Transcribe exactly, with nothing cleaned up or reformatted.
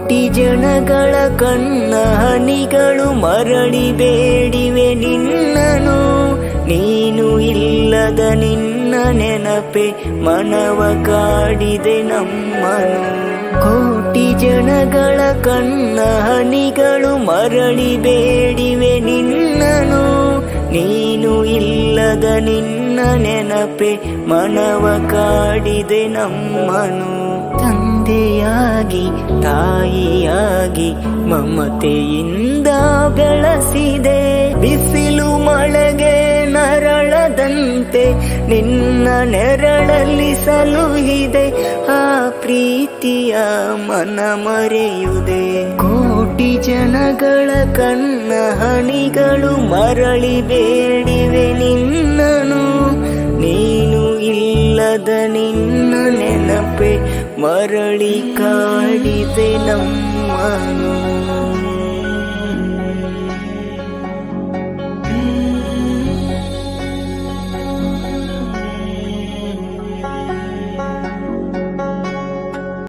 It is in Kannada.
ಕೋಟಿ ಜನಗಳ ಕಣ್ಣ ಹನಿಗಳು ಮರಳಿ ಬೇಡಿವೆ ನಿನ್ನನು. ನೀನು ಇಲ್ಲದ ನಿನ್ನ ನೆನಪೆ ಮನವ ಕಾಡಿದೆ ನಮ್ಮನು. ಕೋಟಿ ಜನಗಳ ಕಣ್ಣ ಹನಿಗಳು ಮರಳಿ ಬೇಡಿವೆ ನಿನ್ನನು. ನೀನು ಇಲ್ಲದ ನಿನ್ನ ನೆನಪೆ ಮನವ ಕಾಡಿದೆ ನಮ್ಮನು. ತಂದೆಯಾಗಿ ತಾಯಿಯಾಗಿ ಮಮತೆಯಿಂದ ಬೆಳೆಸಿದೆ. ಬಿಸಿಲು ಮಳೆಗೆ ನರಳದಂತೆ ನಿನ್ನ ನೆರಳಲ್ಲಿ ಸಲುಹಿದೆ. ಆ ಪ್ರೀತಿಯ ಮನ ಮರೆಯುದೆ. ಕೋಟಿ ಜನಗಳ ಕಣ್ಣ ಹನಿಗಳು ಮರಳಿ ಬೇಡಿವೆ ನಿನ್ನನು. ನೀನು ಇಲ್ಲದ ನಿನ್ನ ನೆನಪೆ ಮರಳಿ ಕಾಡಿದೆ ನಮ್ಮನು.